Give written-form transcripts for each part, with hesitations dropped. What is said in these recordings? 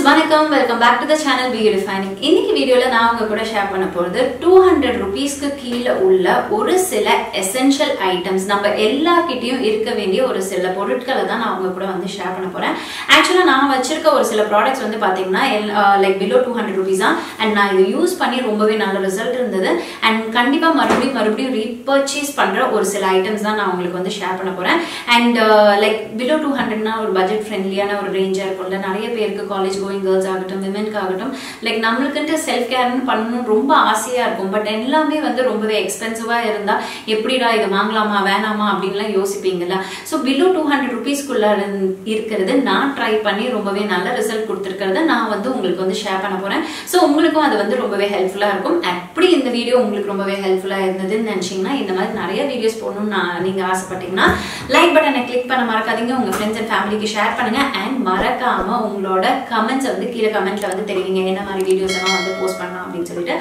வணக்கம், welcome back to the channel beautifying. இன்னைக்கு வீடியோல நான் உங்க கூட ஷேர் பண்ண போறது 200 ரூபீஸ்க்கு கீழே உள்ள ஒரு சில எசென்ஷியல் ஐட்டம்ஸ். நம்ம எல்லார்கிட்டயும் இருக்க வேண்டிய ஒரு சில பொருட்களை தான் நான் உங்க கூட வந்து ஷேர் பண்ண போறேன். ஆக்சுவலா நான் வச்சிருக்க ஒரு சில ப்ராடக்ட்ஸ் வந்து பாத்தீங்கன்னா லைக் பிலோ 200 ரூபீஸ் தான். அண்ட் நான் இதை யூஸ் பண்ணி ரொம்பவே நல்ல ரிசல்ட் இருந்தது. அண்ட் கண்டிப்பா மறுபடியும் ரீபர்ச்சேஸ் பண்ற ஒரு சில ஐட்டம்ஸ் தான் நான் உங்களுக்கு வந்து ஷேர் பண்ண போறேன். அண்ட் லைக் பிலோ 200னா ஒரு பட்ஜெட் ஃப்ரெண்ட்லியான ஒரு ரேஞ்சா இருக்கும்ல. நிறைய பேருக்கு காலேஜ் கோயிங் கேர்ள்ஸ் ஆகட்டும், விமென்க்கு ஆகட்டும், லைக் நம்மளுக்குன்ட்டு செல்ஃப் கேர்னு பண்ணணும் ரொம்ப ஆசையா இருக்கும். பட் எல்லாமே வந்து ரொம்பவே எக்ஸ்பென்சிவா இருந்தா எப்படிடா இது வாங்கலாமா வேணாமா அப்படின்லாம் யோசிப்பீங்கல்ல. ஸோ பிலோ 200 ரூபீஸ்க்குள்ள இருக்கிறது நான் ட்ரை பண்ணி ரொம்பவே நல்ல ரிசல்ட் கொடுத்துருக்கிறத நான் வந்து உங்களுக்கு வந்து ஷேர் பண்ண போறேன். ஸோ உங்களுக்கும் அது வந்து ரொம்பவே ஹெல்ப்ஃபுல்லா இருக்கும். அப்படி இந்த வீடியோ உங்களுக்கு ரொம்பவே ஹெல்ப்ஃபுல்லா இருந்ததுன்னு நினைச்சீங்கன்னா, இந்த மாதிரி நிறைய வீடியோஸ் போடணும்னு நீங்க ஆசைப்பட்டீங்கன்னா லைக் பட்டனை கிளிக் பண்ண மறக்காதீங்க. உங்க ஃப்ரெண்ட்ஸ் அண்ட் ஃபேமிலிக்கு ஷேர் பண்ணுங்க. அண்ட் மறக்காம உங்களோட கமெண்ட்ஸ் வந்து கீழே கமெண்ட்ல வந்து தெரிவிங்க, என்ன மாதிரி வீடியோஸ் எல்லாம் வந்து போஸ்ட் பண்ணலாம் அப்படின்னு சொல்லிட்டு.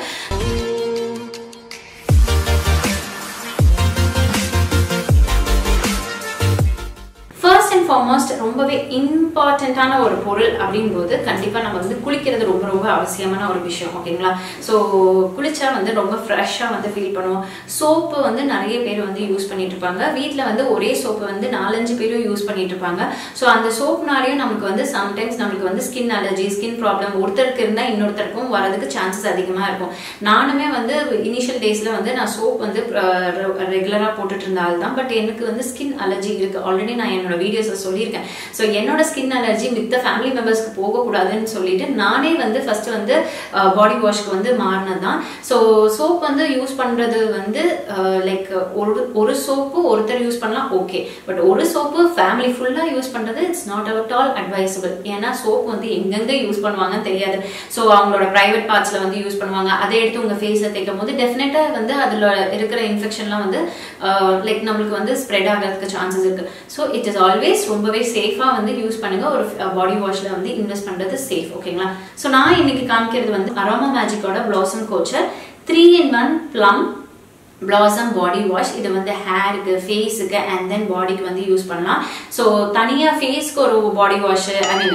ஃபர்ஸ்ட் அண்ட் ஃபார்மோஸ்ட் ரொம்பவே இம்பார்ட்டன்டான ஒரு பொருள் அப்படிங்கும்போது கண்டிப்பா நம்ம வந்து குளிக்கிறது ரொம்ப ரொம்ப அவசியமான ஒரு விஷயம். ஓகேங்களா? ஸோ குளிச்சா வந்து ரொம்ப ஃப்ரெஷ்ஷா வந்து ஃபீல் பண்ணுவோம். சோப்பு வந்து நிறைய பேர் வந்து யூஸ் பண்ணிட்டு இருப்பாங்க. வீட்டில் வந்து ஒரே சோப்பு வந்து 4-5 பேரும் யூஸ் பண்ணிட்டு இருப்பாங்க. ஸோ அந்த சோப்னாலையும் நமக்கு வந்து சம்டைம்ஸ் நம்மளுக்கு வந்து ஸ்கின் அலர்ஜி, ஸ்கின் ப்ராப்ளம் ஒருத்தருக்கு இருந்தால் இன்னொருத்தருக்கும் வரதுக்கு சான்சஸ் அதிகமாக இருக்கும். நானுமே வந்து இனிஷியல் டேஸ்ல வந்து நான் சோப் வந்து ரெகுலராக போட்டுட்டு இருந்தால் தான். பட் எனக்கு வந்து ஸ்கின் அலர்ஜி இருக்கு. ஆல்ரெடி நான் என்னோட வீடியோஸ் சொல்லியிருக்கேன். ஸோ என்னோட ஸ்கின் அலர்ஜி மித்த ஃபேமிலி மெம்பர்ஸ்க்கு போகக்கூடாதுன்னு சொல்லிட்டு நானே வந்து ஃபர்ஸ்ட் வந்து பாடி வாஷ்க்கு வந்து மாறினதுதான். ஸோ சோப் வந்து யூஸ் பண்றது வந்து லைக் ஒரு சோப்பு ஒருத்தர் யூஸ் பண்ணலாம், ஓகே. பட் ஒரு சோப்பு ஃபேமிலி ஃபுல்லா யூஸ் பண்றது it's not at all advisable. ஏன்னா சோப் வந்து எங்கெங்க யூஸ் பண்ணுவாங்கன்னு தெரியாது. ஸோ அவங்களோட பிரைவேட் பார்ட்ஸ்ல வந்து யூஸ் பண்ணுவாங்க. அதை எடுத்து உங்க ஃபேஸ்ல தேய்க்கும் போது டெஃபினட்டா வந்து அதுல இருக்கிற இன்ஃபெக்ஷன்லாம் வந்து லைக் நம்மளுக்கு வந்து ஸ்ப்ரெட் ஆகிறதுக்கு சான்சஸ் இருக்கு. ஸோ இட் இஸ் ஆல்வேஸ் ரொம்பவே சேஃபா வந்து யூஸ் பண்ணுங்க. ஒரு பாடி வாஷ்ல வந்து இன்வெஸ்ட் பண்றது சேஃப். ஓகேங்களா? ஸோ நான் இன்னைக்கு காமிக்கிறது வந்து அரோமா மேஜிக்கோட blossom Kochhar 3-in-1 plum blossom body wash. இது வந்து ஹேருக்கு, ஃபேஸுக்கு அண்ட் தென் பாடிக்கு வந்து யூஸ் பண்ணலாம். ஸோ தனியா ஃபேஸ்க்கு ஒரு பாடி வாஷ்,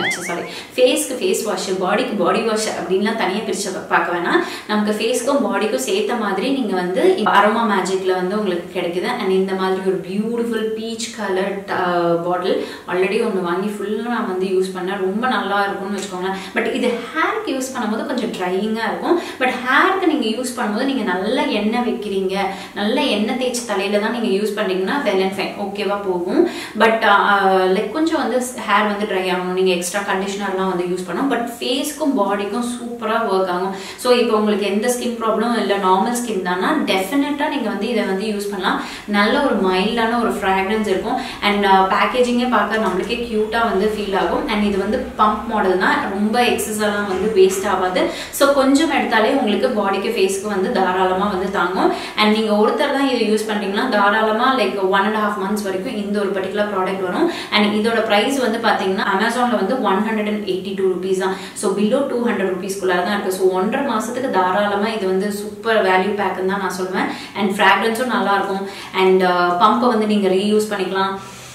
ஃபேஸ்க்கு ஃபேஸ் வாஷ், பாடிக்கு பாடி வாஷ் அப்படின்லாம் தனியாக பிரிச்சு பார்க்க வேணாம். நமக்கு ஃபேஸ்க்கும் பாடிக்கும் சேர்த்த மாதிரி நீங்க வந்து அரோமா மேஜிக்ல வந்து உங்களுக்கு கிடைக்குது. அண்ட் இந்த மாதிரி ஒரு beautiful peach colour bottle already ஒன்று வாங்கி ஃபுல்லாக நான் வந்து யூஸ் பண்ணேன். ரொம்ப நல்லா இருக்கும்னு வச்சுக்கோங்களேன். பட் இது ஹேருக்கு யூஸ் பண்ணும்போது கொஞ்சம் ட்ரையிங்கா இருக்கும். பட் ஹேருக்கு நீங்க யூஸ் பண்ணும்போது நீங்க நல்ல எண்ணெய் வைக்கிறீங்க, நல்ல எண்ணெய் தேய்ச்சி தலையில தான் நீங்க யூஸ் பண்ணீங்கன்னா வெல் அண்ட் ஃபைன், ஓகேவா போகும். பட் லைக் கொஞ்சம் வந்து ஹேர் வந்து ட்ரை ஆகணும், நீங்க எக்ஸ்ட்ரா கண்டிஷனர்லாம் வந்து யூஸ் பண்ணணும். பட் ஃபேஸ்க்கும் பாடிக்கும் சூப்பரா ஒர்க் ஆகும். ஸோ இப்போ உங்களுக்கு எந்த ஸ்கின் ப்ராப்ளமும் இல்லை, நார்மல் ஸ்கின் தானா டெஃபினட்டா நீங்க வந்து இதை வந்து யூஸ் பண்ணலாம். நல்ல ஒரு மைல்டான ஒரு ஃப்ராக்ரன்ஸ் இருக்கும். அண்ட் பேக்கேஜிங்கே பார்க்க நம்மளுக்கே கியூட்டா வந்து ஃபீல் ஆகும். அண்ட் இது வந்து பம்ப் மாடல் தான், ரொம்ப எக்ஸஸெல்லாம் வந்து வேஸ்ட் ஆகாது. ஸோ கொஞ்சம் எடுத்தாலே உங்களுக்கு பாடிக்கு ஃபேஸ்க்கு வந்து தாராளமா வந்து தாங்கும். அண்ட் நீங்க ஒருத்தர் தான் இதை யூஸ் பண்றீங்கன்னா தாராளமா லைக் 1.5 months வரைக்கும் இந்த ஒரு பர்டிகுலர் ப்ராடக்ட் வரும். அண்ட் இதோட பிரைஸ் வந்து பாத்தீங்கன்னா அமேசான்ல வந்து 182 ரூபீஸ் தான். ஸோ பிலோ 200 ரூபீஸ்க்குள்ள தான் இருக்கு. ஸோ 1.5 மாசத்துக்கு தாராளமா இது வந்து சூப்பர் வேல்யூ பேக்குன்னு தான் நான் சொல்லுவேன். அண்ட் ஃப்ராக்ரன்ஸும் நல்லா இருக்கும். அண்ட் பம்பை வந்து நீங்க ரீயூஸ் பண்ணிக்கலாம்.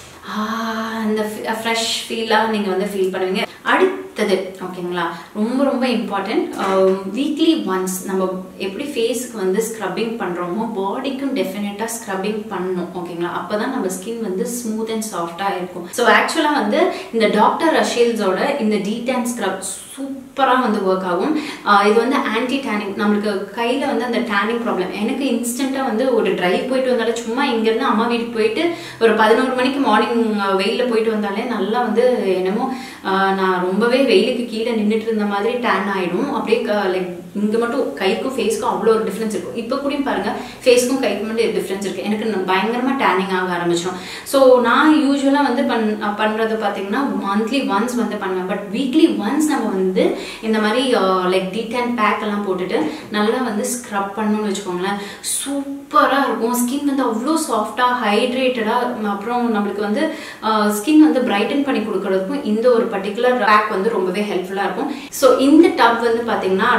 அந்த ஃப்ரெஷ் ஃபீலாக நீங்க வந்து ஃபீல் பண்ணுவீங்க. அடுத்தது ஓகேங்களா, ரொம்ப ரொம்ப இம்பார்ட்டன்ட், வீக்லி ஒன்ஸ் நம்ம எப்படி ஃபேஸ்க்கு வந்து ஸ்க்ரப்பிங் பண்றோமோ பாடிக்கும் டெஃபினட்டா ஸ்க்ரப்பிங் பண்ணணும். ஓகேங்களா? அப்பதான் நம்ம ஸ்கின் வந்து ஸ்மூத் அண்ட் சாஃப்டா இருக்கும். ஸோ ஆக்சுவலா வந்து இந்த டாக்டர் ரஷேல்ஸோட இந்த டீடான் ஸ்க்ரப் சூப்பரா வந்து ஒர்க் ஆகும். இது வந்து ஆன்டி டேனிங், நம்மளுக்கு கையில வந்து அந்த டேனிங் ப்ராப்ளம் எனக்கு இன்ஸ்டன்டா வந்து ஒரு டிரைவ் போயிட்டு வந்தாலே, சும்மா இங்க இருந்து அம்மா வீட்டுக்கு போயிட்டு ஒரு 11 மணிக்கு மார்னிங் வெயில போயிட்டு வந்தாலே நல்லா வந்து என்னமோ நான் ரொம்பவே வெயிலுக்கு கீழே நின்றுட்டு இருந்த மாதிரி டேன் ஆயிடும். அப்படியே லைக் இங்க மட்டும் கைக்கும் ஃபேஸ்க்கும் அவ்வளோ ஒரு டிஃப்ரென்ஸ் இருக்கும். இப்போ கூட பாருங்க ஃபேஸ்க்கும் கைக்கும் மட்டும் டிஃப்ரென்ஸ் இருக்கு. எனக்கு பயங்கரமா டேனிங் ஆக ஆரம்பிச்சிடும். ஸோ நான் யூஸ்வலா வந்து பண்றது பாத்தீங்கன்னா மந்த்லி ஒன்ஸ் வந்து பண்ணுவேன். பட் வீக்லி ஒன்ஸ் நம்ம வந்து இந்த மாதிரி லைக் டீடான் பேக் எல்லாம் போட்டுட்டு நல்லா வந்து ஸ்க்ரப் பண்ணணும்னு வச்சுக்கோங்களேன், சூப்பரா இருக்கும். ஸ்கின் வந்து அவ்வளோ சாஃப்டா ஹைட்ரேட்டடா, அப்புறம் நம்மளுக்கு வந்து ஸ்கின் வந்து பிரைட்டன் பண்ணி கொடுக்கறதுக்கும் இந்த ஒரு பர்டிகுலர் பேக் வந்து ரொம்பவே ஹெல்ப்ஃபுல்லா இருக்கும். ஸோ இந்த டப் வந்து பாத்தீங்கன்னா அரௌண்ட்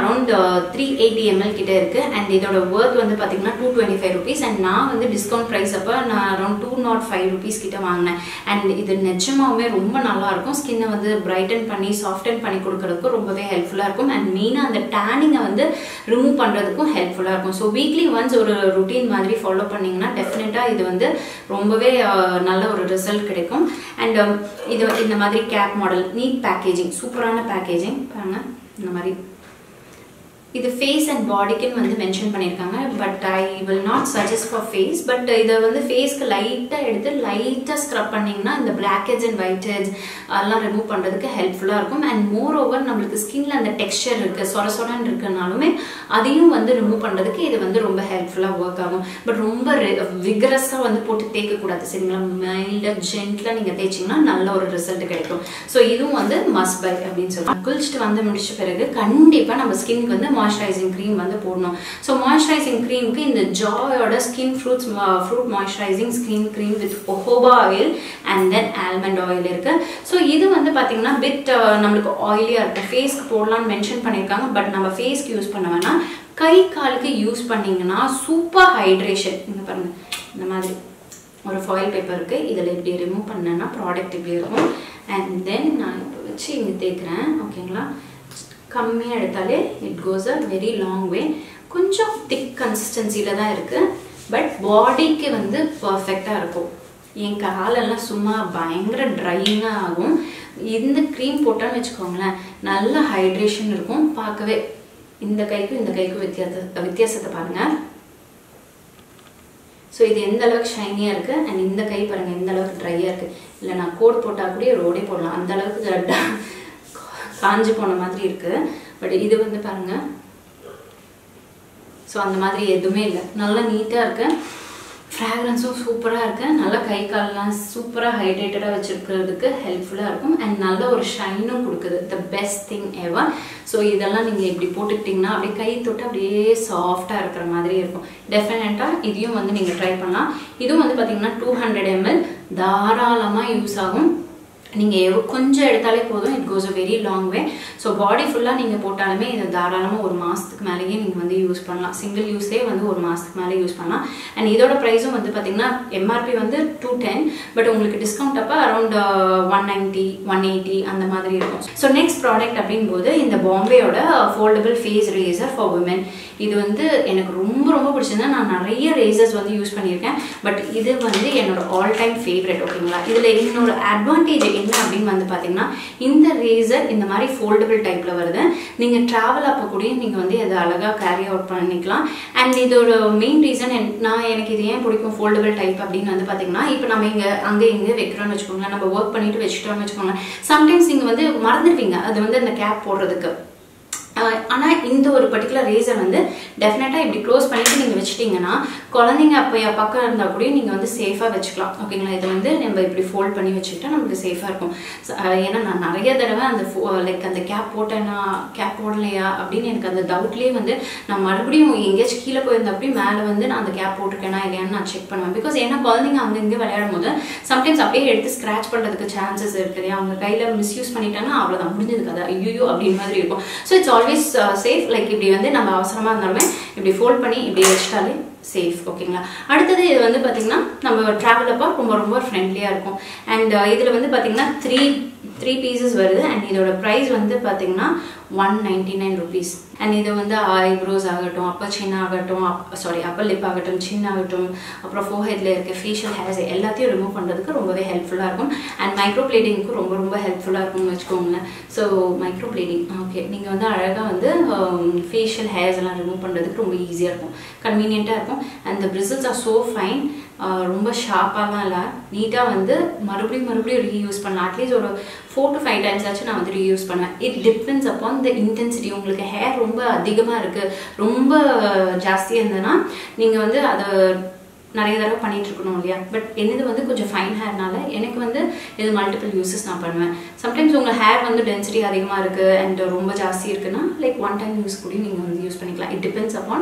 380 ml கிட்ட இருக்கு அண்ட் இதோட வர்த் வந்து பாத்தீங்கன்னா 225 rupees அண்ட் நான் வந்து டிஸ்கவுண்ட் பிரைஸ் அப்ப நான் அரௌண்ட் 205 rupees கிட்ட வாங்கினேன் அண்ட் இது நிஜமாவே ரொம்ப நல்லா இருக்கும் ஸ்கின்னை வந்து பிரைட்டன் பண்ணி சாஃப்டன் பண்ணி கொடுக்கறதுக்கு ரொம்பவே ஹெல்ப்ஃபுல்லா இருக்கும் அண்ட் மெயினா அந்த டேனிங்கை வந்து ரிமூவ் பண்றதுக்கும் ஹெல்ப்ஃபுல்லா இருக்கும் ஸோ வீக்லி ஒன்ஸ் ஒரு ருட்டீன் மாதிரி ஃபாலோ பண்ணீங்கன்னா டெஃபினட்டா இது வந்து ரொம்பவே நல்ல ஒரு ரிசல்ட் கிடைக்கும் அண்ட் இது இந்த மாதிரி கேப் மாடல் நீட் பேக்கேஜிங் சூப்பரான பேக்கேஜிங் பாருங்க இந்த மாதிரி இது ஃபேஸ் அண்ட் பாடிக்குன்னு வந்து மென்ஷன் பண்ணியிருக்காங்க but I will not suggest for face but இதை வந்து ஃபேஸ்க்கு லைட்டாக எடுத்து லைட்டாக ஸ்க்ரப் பண்ணிங்கன்னா இந்த black heads and white heads அதெல்லாம் ரிமூவ் பண்ணுறதுக்கு ஹெல்ப்ஃபுல்லாக இருக்கும் அண்ட் மோர் ஓவர் நம்மளுக்கு ஸ்கின்ல அந்த டெக்ஸ்சர் இருக்குது சொரசொரன்னு இருக்குனாலுமே அதையும் வந்து ரிமூவ் பண்ணுறதுக்கு இது வந்து ரொம்ப ஹெல்ப்ஃபுல்லாக ஒர்க் ஆகும் பட் ரொம்ப விகரஸாக வந்து போட்டு தேய்க்கக்கூடாது சரிங்களா மைல்டாக ஜென்ட்லாக நீங்கள் தேய்ச்சிங்கன்னா நல்ல ஒரு ரிசல்ட் கிடைக்கும் ஸோ இதுவும் வந்து மஸ்ட் பை அப்படின்னு சொல்லுவாங்க குளிச்சுட்டு வந்து முடிச்ச பிறகு கண்டிப்பாக நம்ம ஸ்கின்க்கு வந்து மாய்ஸ்சரைசிங் க்ரீம் வந்து போடணும் ஸோ மாய்ஸ்சரைசிங் க்ரீமுக்கு இந்த ஜாயோட skin fruit moisturising skin cream with jojoba oil and then almond oil இருக்கு ஸோ இது வந்து பார்த்தீங்கன்னா பிட் நம்மளுக்கு ஆயிலியாக இருக்கும் ஃபேஸ்க்கு போடலாம்னு மென்ஷன் பண்ணியிருக்காங்க பட் நம்ம ஃபேஸ்க்கு யூஸ் பண்ண வேணாம் கை காலுக்கு யூஸ் பண்ணிங்கன்னா சூப்பர் ஹைட்ரேஷன் இங்கே பாருங்க இந்த மாதிரி ஒரு ஃபாயில் பேப்பர் இருக்கு இதில் இப்படி ரிமூவ் பண்ணேன்னா ப்ராடக்ட் இப்படி இருக்கும் அண்ட் தென் நான் இப்போ வச்சு இங்கே தேய்க்கிறேன் ஓகேங்களா கம்மியாக எடுத்தாலே it goes a very long way கொஞ்சம் திக் கன்சிஸ்டன்சியில் தான் இருக்குது பட் பாடிக்கு வந்து பர்ஃபெக்டாக இருக்கும் என் காலெல்லாம் சும்மா பயங்கர ட்ரையிங்காக ஆகும் இந்த க்ரீம் போட்டான்னு வச்சுக்கோங்களேன் நல்ல ஹைட்ரேஷன் இருக்கும் பார்க்கவே இந்த கைக்கும் இந்த கைக்கும் வித்தியாசத்தை பாருங்கள் ஸோ இது எந்த அளவுக்கு ஷைனியாக இருக்குது அண்ட் இந்த கை பாருங்கள் எந்த அளவுக்கு ட்ரையாக இருக்குது இல்லை நான் கோட் போட்டால் கூட ரோடே போடலாம் அந்த அளவுக்கு காஞ்சி போன மாதிரி இருக்குது பட் இது வந்து பாருங்கள் ஸோ அந்த மாதிரி எதுவுமே இல்லை நல்லா நீட்டாக இருக்குது ஃப்ராக்ரன்ஸும் சூப்பராக இருக்குது நல்லா கை காலெலாம் சூப்பராக ஹைட்ரேட்டடாக வச்சுருக்கிறதுக்கு ஹெல்ப்ஃபுல்லாக இருக்கும் அண்ட் நல்ல ஒரு ஷைனும் கொடுக்குது the best thing ever so இதெல்லாம் நீங்கள் இப்படி போட்டுக்கிட்டிங்கன்னா அப்படியே கை தொட்டு அப்படியே சாஃப்டாக இருக்கிற மாதிரி இருக்கும் டெஃபினட்டாக இதையும் வந்து நீங்கள் ட்ரை பண்ணலாம் இதுவும் வந்து பார்த்தீங்கன்னா 200 ml தாராளமாக யூஸ் ஆகும் நீங்கள் கொஞ்சம் எடுத்தாலே போதும் it goes a very long way so body ஃபுல்லாக நீங்கள் போட்டாலுமே இதை தாராளமாக ஒரு மாதத்துக்கு மேலேயே நீங்கள் வந்து யூஸ் பண்ணலாம் சிங்கிள் யூஸே வந்து ஒரு மாதத்துக்கு மேலே யூஸ் பண்ணலாம் அண்ட் இதோட ப்ரைஸும் வந்து பார்த்தீங்கன்னா எம்ஆர்பி வந்து 210 பட் உங்களுக்கு டிஸ்கவுண்ட் அப்போ அரௌண்ட் 190 180 அந்த மாதிரி இருக்கும் ஸோ நெக்ஸ்ட் ப்ராடக்ட் அப்படின் போது இந்த பாம்பேயோட foldable face razor for women இது வந்து எனக்கு ரொம்ப ரொம்ப பிடிச்சிருந்தா நான் நிறைய ரேசர்ஸ் வந்து யூஸ் பண்ணியிருக்கேன் பட் இது வந்து என்னோட ஆல் டைம் ஃபேவரட் ஓகேங்களா இதில் என்னோட அட்வான்டேஜ் என்ன அப்படின்னு வந்து பார்த்தீங்கன்னா இந்த ரேசர் இந்த மாதிரி ஃபோல்டபிள் டைப்பில் வருது நீங்கள் ட்ராவல் அப்போ கூட நீங்கள் வந்து அதை அழகாக கேரி அவுட் பண்ணிக்கலாம் அண்ட் இதோட மெயின் ரீசன் எனக்கு இது ஏன் பிடிக்கும் ஃபோல்டபிள் டைப் அப்படின்னு வந்து பார்த்தீங்கன்னா இப்போ நம்ம இங்கே அங்கே இங்கே வைக்கிறோம்னு வச்சுக்கோங்களேன் நம்ம ஒர்க் பண்ணிட்டு வச்சுட்டோம்னு வச்சுக்கோங்களேன் சம்டைம்ஸ் நீங்கள் வந்து மறந்துடுவீங்க அது வந்து அந்த கேப் போடுறதுக்கு ஆனால் இந்த ஒரு பர்டிகுலர் ரேசர் வந்து டெஃபினட்டாக இப்படி க்ளோஸ் பண்ணிட்டு நீங்கள் வச்சுட்டிங்கன்னா குழந்தைங்க அப்போ பக்கம் இருந்தால் கூட நீங்கள் வந்து சேஃபாக வச்சுக்கலாம் ஓகேங்களா இதை வந்து நம்ம இப்படி ஃபோல்ட் பண்ணி வச்சுக்கிட்டா நமக்கு சேஃபாக இருக்கும் ஏன்னா நான் நிறைய தடவை அந்த லைக் அந்த கேப் போட்டேன்னா கேப் போடலையா அப்படின்னு எனக்கு அந்த டவுட்லேயே வந்து நான் மறுபடியும் எங்கேயாச்சும் கீழே போயிருந்த அப்படி மேலே வந்து நான் அந்த கேப் போட்டிருக்கேனா இல்லையான்னு நான் செக் பண்ணுவேன் பிகாஸ் ஏன்னா குழந்தைங்க அங்கே இங்கே விளையாடும் போது சம்டைம்ஸ் அப்படியே எடுத்து ஸ்க்ராச் பண்ணுறதுக்கு சான்சஸ் இருக்கு இல்லையா அவங்க கையில் மிஸ்யூஸ் பண்ணிட்டாங்கன்னா அவ்வளோதான் முடிஞ்சதுக்கு அது ஐயோ அப்படின்னு மாதிரி இருக்கும் so it's always safe like இப்படி வந்து நம்ம அவசரமாக இருந்தாலுமே இப்படி ஃபோல்ட் பண்ணி இப்படி வச்சிட்டாலே சேஃப் ஓகேங்களா அடுத்தது இது வந்து பார்த்தீங்கன்னா நம்ம ட்ராவல் அப்போ ரொம்ப ரொம்ப ஃப்ரெண்ட்லியாக இருக்கும் அண்ட் இதில் வந்து பார்த்தீங்கன்னா த்ரீ பீசஸ் வருது அண்ட் இதோட ப்ரைஸ் வந்து பார்த்தீங்கன்னா 199 rupees அண்ட் இது வந்து ஐப்ரோஸ் ஆகட்டும் அப்பர் சின் ஆகட்டும் அப்பர் லிப் ஆகட்டும் சின் ஆகட்டும் அப்புறம் ஃபோர்ஹெட்ல இருக்க ஃபேஷியல் ஹேர்ஸ் எல்லாத்தையும் ரிமூவ் பண்ணுறதுக்கு ரொம்பவே ஹெல்ப்ஃபுல்லாக இருக்கும் அண்ட் மைக்ரோ பிளேடிங்க்கு ரொம்ப ரொம்ப ஹெல்ப்ஃபுல்லாக இருக்கும்னு வச்சுக்கோங்களேன் ஸோ மைக்ரோ பிளேடிங் ஓகே நீங்கள் வந்து அழகாக வந்து ஃபேஷியல் ஹேர்ஸ் எல்லாம் ரிமூவ் பண்ணுறதுக்கு ரொம்ப ஈஸியாக இருக்கும் கன்வீனியண்ட்டாக இருக்கும் and the bristles are so fine ரொம்ப ஷார்ப்பாலாம் இல்லை நீட்டாக வந்து மறுபடியும் ரீயூஸ் பண்ணலாம் அட்லீஸ்ட் ஒரு 4 to 5 times ஆச்சும் நான் வந்து ரீயூஸ் பண்ணுவேன் it depends upon the intensity உங்களுக்கு ஹேர் ரொம்ப அதிகமாக இருக்குது ரொம்ப ஜாஸ்தியாக இருந்ததுன்னா நீங்கள் வந்து அதை நிறைய தடவை பண்ணிட்டு இருக்கணும் இல்லையா பட் என்னது வந்து கொஞ்சம் ஃபைன் ஹேர்னால எனக்கு வந்து இது மல்டிபிள் யூஸஸ் நான் பண்ணுவேன் சம்டைம்ஸ் உங்கள் ஹேர் வந்து டென்சிட்டி அதிகமாக இருக்குது அண்ட் ரொம்ப ஜாஸ்தி இருக்குன்னா லைக் 1 time யூஸ் கூட நீங்கள் வந்து யூஸ் பண்ணிக்கலாம் இட் டிபெண்ட்ஸ் அப்பான்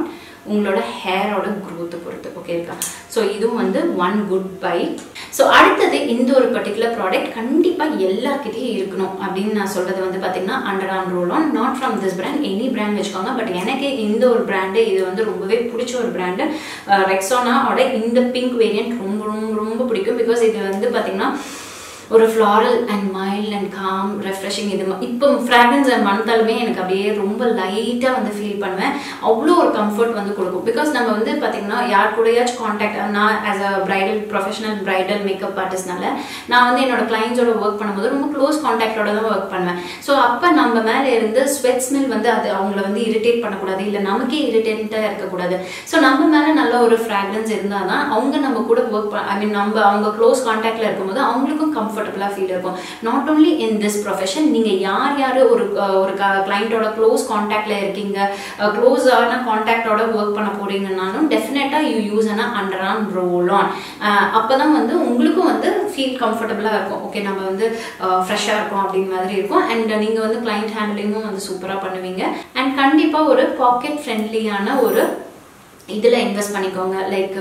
உங்களோட ஹேரோட growth பொறுத்து. ஓகே இருக்கா? ஸோ இதுவும் வந்து ஒன் குட் பை. ஸோ அடுத்தது இந்த ஒரு பர்டிகுலர் ப்ராடக்ட் கண்டிப்பாக எல்லாருக்கிட்டையும் இருக்கணும் அப்படின்னு நான் சொல்றது வந்து பார்த்தீங்கன்னா under arm roll on. Not from this brand, any brand வச்சுக்கோங்க. பட் எனக்கு இந்த ஒரு பிராண்டு இது வந்து ரொம்பவே பிடிச்ச ஒரு பிராண்டு. ரெக்ஸோனாவோட இந்த பிங்க் வேரியன்ட் ரொம்ப ரொம்ப ரொம்ப பிடிக்கும். பிகாஸ் இது வந்து பார்த்தீங்கன்னா ஒரு floral and mild and calm refreshing. இது இப்போ ஃப்ராக்ரன்ஸ் மணத்தாலுமே எனக்கு அப்படியே ரொம்ப லைட்டாக வந்து ஃபீல் பண்ணுவேன். அவ்வளோ ஒரு கம்ஃபர்ட் வந்து கொடுக்கும். பிகாஸ் நம்ம வந்து பார்த்தீங்கன்னா யார் கூடயாச்சும் காண்டாக்ட், நான் as a bridal professional bridal makeup ஆர்டிஸ்ட்னால நான் வந்து என்னோட கிளைண்ட்ஸோட ஒர்க் பண்ணும்போது ரொம்ப க்ளோஸ் காண்டாக்டோட தான் ஒர்க் பண்ணுவேன். ஸோ அப்போ நம்ம மேலே இருந்து ஸ்வெட் ஸ்மெல் வந்து அது அவங்கள வந்து இரிட்டேட் பண்ணக்கூடாது, இல்லை நமக்கே இரிட்டேட்டாக இருக்கக்கூடாது. ஸோ நம்ம மேலே நல்ல ஒரு ஃப்ராக்ரன்ஸ் இருந்தால் தான் அவங்க நம்ம கூட ஒர்க் ஐ மீன் நம்ம அவங்க க்ளோஸ் காண்டாக்டில் இருக்கும்போது அவங்களுக்கும் கம்ஃபர்டபுளாக ஃபீல் இருக்கும். Not only in this profession, நீங்கள் யார் ஒரு கிளைண்ட்டோட க்ளோஸ் காண்டாக்டில் இருக்கீங்க, க்ளோஸான காண்டாக்டோட ஒர்க் பண்ண போறீங்கன்னாலும் டெஃபினட்டாக you use a under arm roll on. அப்போ தான் வந்து உங்களுக்கும் வந்து ஃபீல் கம்ஃபர்டபுளாக இருக்கும். ஓகே, நம்ம வந்து ஃப்ரெஷ்ஷாக இருக்கும் அப்படின்னு மாதிரி இருக்கும். அண்ட் நீங்கள் வந்து கிளைண்ட் ஹேண்ட்லிங்கும் வந்து சூப்பராக பண்ணுவீங்க. அண்ட் கண்டிப்பாக ஒரு பாக்கெட் ஃப்ரெண்ட்லியான ஒரு இதில் இன்வெஸ்ட் பண்ணிக்கோங்க. லைக்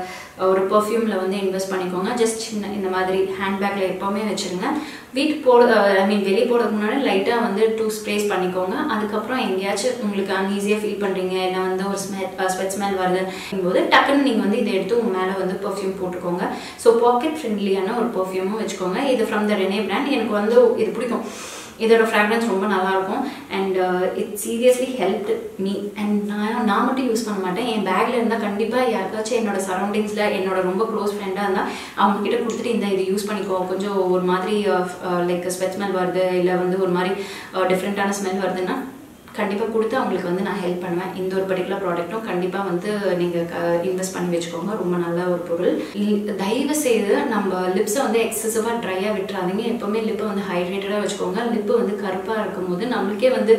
ஒரு பர்ஃப்யூமில் வந்து இன்வெஸ்ட் பண்ணிக்கோங்க. ஜஸ்ட் சின்ன இந்த மாதிரி ஹேண்ட்பேக்கில் எப்போவுமே வச்சுருங்க. வீட்டுக்கு ஐ மீன் வெளியே போகிறதுக்கு முன்னாடி லைட்டாக வந்து 2 ஸ்ப்ரேஸ் பண்ணிக்கோங்க. அதுக்கப்புறம் எங்கேயாச்சும் உங்களுக்கு அன்ஈஸியாக ஃபீல் பண்ணுறீங்க, இல்லை வந்து ஒரு ஸ்வெட் ஸ்மெல் வருதுங்கும் போது டக்குன்னு நீங்கள் வந்து இதை எடுத்து உங்கள் மேலே வந்து பர்ஃப்யூம் போட்டுக்கோங்க. ஸோ பாக்கெட் ஃப்ரெண்ட்லியான ஒரு பர்ஃப்யூமும் வச்சுக்கோங்க. இது ஃப்ரம் த ரெனே பிராண்ட். எனக்கு வந்து இது பிடிக்கும். இதோட ஃப்ராக்ரன்ஸ் ரொம்ப நல்லாயிருக்கும். And it seriously helped me. And நான் மட்டும் யூஸ் பண்ண மாட்டேன். என் பேக்கில் இருந்தால் கண்டிப்பாக யாருக்காச்சும் என்னோட சரௌண்டிங்ஸில் என்னோட ரொம்ப க்ளோஸ் ஃப்ரெண்டாக இருந்தால் அவங்கக்கிட்ட கொடுத்துட்டு இது யூஸ் பண்ணிக்கோ, கொஞ்சம் ஒரு மாதிரி லைக் ஸ்வெட் ஸ்மெல் வருது, இல்லை வந்து ஒரு மாதிரி டிஃப்ரெண்ட்டான ஸ்மெல் வருதுன்னா கண்டிப்பாக கொடுத்து அவங்களுக்கு வந்து நான் ஹெல்ப் பண்ணுவேன். இந்த ஒரு பர்டிகுலர் ப்ராடக்ட்டும் கண்டிப்பாக வந்து நீங்கள் இன்வெஸ்ட் பண்ணி வச்சுக்கோங்க. ரொம்ப நல்ல ஒரு பொருள். தயவு செய்து நம்ம லிப்ஸை வந்து எக்ஸசிவாக ட்ரையாக விட்டுறாதீங்க. எப்போவுமே லிப்பை வந்து ஹைட்ரேட்டடாக வச்சுக்கோங்க. லிப்பு வந்து கருப்பாக இருக்கும்போது நம்மளுக்கே வந்து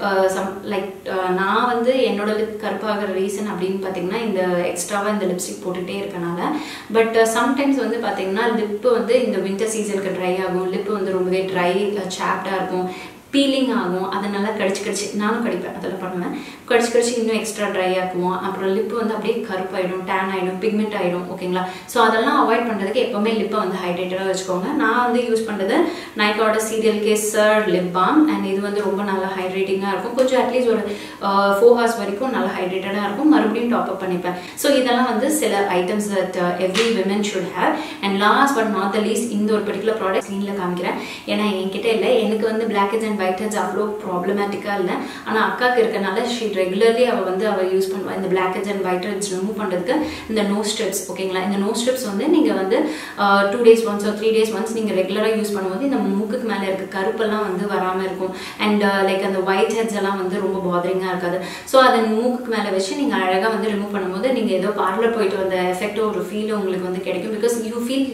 லைக் நான் வந்து என்னோட லிப் கருப்பாகிற ரீசன் அப்படின்னு பார்த்தீங்கன்னா இந்த எக்ஸ்ட்ராவாக இந்த லிப்ஸ்டிக் போட்டுகிட்டே இருக்கனால. பட் சம்டைம்ஸ் வந்து பார்த்தீங்கன்னா லிப்பு வந்து இந்த வின்டர் சீசனுக்கு ட்ரை ஆகும். லிப்பு வந்து ரொம்பவே ட்ரை சாப்டாக இருக்கும், பீலிங் ஆகும். அதனால கடிச்சு நானும் கடிப்பேன், அதெல்லாம் பண்ணுவேன். கடிச்சு இன்னும் எக்ஸ்ட்ரா ட்ரை ஆக்குவோம். அப்புறம் லிப்பு வந்து அப்படியே கருப்பாயிடும், டேன் ஆகிடும், பிக்மெண்ட் ஆகிடும். ஓகேங்களா? ஸோ அதெல்லாம் அவாய்ட் பண்ணுறதுக்கு எப்போவுமே லிப்பை வந்து ஹைட்ரேட்டடாக வச்சுக்கோங்க. நான் வந்து யூஸ் பண்ணுறது நைக்காவோட சீரியல் கேசர் லிப் பாம். அண்ட் இது வந்து ரொம்ப நல்லா ஹைட்ரேட்டிங்காக இருக்கும். கொஞ்சம் அட்லீஸ்ட் ஒரு 4 hours வரைக்கும் நல்லா ஹைட்ரேட்டடாக இருக்கும். மறுபடியும் டாப்அப் பண்ணிப்பேன். ஸோ இதெல்லாம் வந்து சில items that every women should have. And last but not the least, இந்த ஒரு பர்டிகுலர் ப்ராடக்ட் ஸ்க்ரீனில் காமிக்கிறேன். ஏன்னா என்கிட்ட இல்லை, எனக்கு வந்து black heads and white heads அவ்வளோ ப்ராப்ளமேட்டிக்காக இல்லை. ஆனால் அக்காவுக்கு இருக்கனால ஷீ ரெகுலர்லி அவள் யூஸ் பண்ணுவாள். இந்த black heads and white heads remove பண்ணுறதுக்கு இந்த நோஸ் ஸ்ட்ரிப்ஸ். ஓகேங்களா? இந்த நோஸ் ஸ்ட்ரிப்ஸ் வந்து நீங்கள் வந்து 2 days once or 3 days once நீங்கள் ரெகுலராக யூஸ் பண்ணும்போது இந்த மூக்குக்கு மேலே இருக்க கருப்பெல்லாம் வந்து வராமல் இருக்கும். அண்ட் லைக் அந்த ஒயிட் ஹெட்ஸ் எல்லாம் வந்து ரொம்ப பாதரிங்காக இருக்காது. ஸோ அதை மூக்குக்கு மேலே வச்சு நீங்கள் அழகாக வந்து ரிமூவ் பண்ணும்போது நீங்கள் ஏதோ பார்லர் போயிட்டு வந்த எஃபெக்டோ ஒரு ஃபீல் உங்களுக்கு வந்து கிடைக்கும். பிகாஸ் யூ ஃபீல்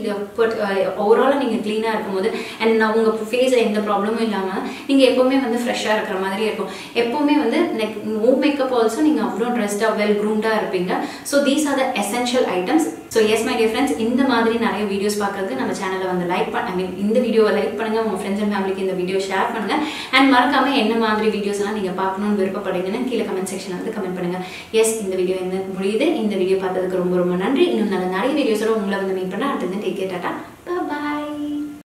ஓவராலாக நீங்கள் க்ளீனாக இருக்கும்போது அண்ட் உங்கள் ஃபேஸில் எந்த ப்ராப்ளமும் இல்லாமல் நீங்கள் எப்போவுமே வந்து ஃப்ரெஷ்ஷாக இருக்கிற மாதிரி இருக்கும். எப்போவுமே வந்து லைக் நோ மேக்கப் ஆல்சோ நீங்கள் அவ்வளோ ட்ரெஸ்டாக வெல் க்ரூம்டாக இருப்பீங்க. So these are the essential items. So yes my dear friends, இந்த மாதிரி நிறைய வீடியோஸ் பார்க்குறதுக்கு நம்ம சேனலை வந்து இந்த வீடியோவை லைக் பண்ணுங்கள். உங்கள் ஃப்ரெண்ட்ஸ் அண்ட் ஃபேமிலிக்கு இந்த வீடியோ ஷேர் பண்ணுங்கள். அண்ட் மறக்காமல் என்ன மாதிரி வீடியோஸ் எல்லாம் நீங்கள் பார்க்கணும்னு விருப்பப்படுறீங்கன்னு கீழே கமெண்ட் செக்ஷன் வந்து கமெண்ட் பண்ணுங்கள். எஸ், இந்த வீடியோ என்ன முடியுது. இந்த வீடியோ பார்த்ததுக்கு ரொம்ப ரொம்ப நன்றி. இன்னும் நல்ல நிறைய வீடியோஸோட உங்களை வந்து மீட் பண்ண. அடுத்தது டேக் கேர், டாடா.